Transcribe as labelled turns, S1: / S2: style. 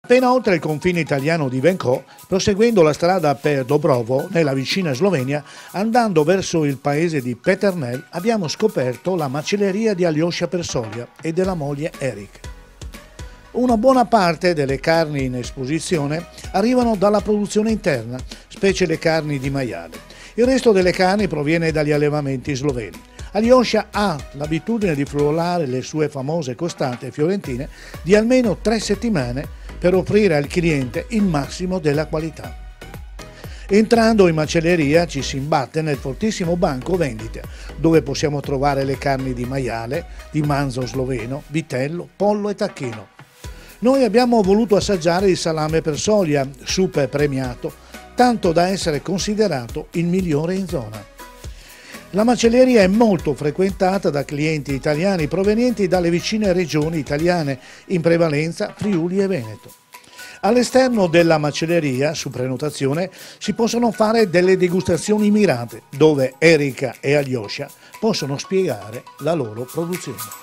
S1: Appena oltre il confine italiano di Venkov, proseguendo la strada per Dobrovo, nella vicina Slovenia, andando verso il paese di Peternel, abbiamo scoperto la macelleria di Aljosha Persolia e della moglie Erik. Una buona parte delle carni in esposizione arrivano dalla produzione interna, specie le carni di maiale. Il resto delle carni proviene dagli allevamenti sloveni. Aljosha ha l'abitudine di frullare le sue famose costate fiorentine di almeno 3 settimane per offrire al cliente il massimo della qualità. Entrando in macelleria ci si imbatte nel fortissimo banco vendite, dove possiamo trovare le carni di maiale, di manzo sloveno, vitello, pollo e tacchino. Noi abbiamo voluto assaggiare il salame Persolia, super premiato, tanto da essere considerato il migliore in zona. La macelleria è molto frequentata da clienti italiani provenienti dalle vicine regioni italiane, in prevalenza Friuli e Veneto. All'esterno della macelleria, su prenotazione, si possono fare delle degustazioni mirate, dove Erika e Aljosha possono spiegare la loro produzione.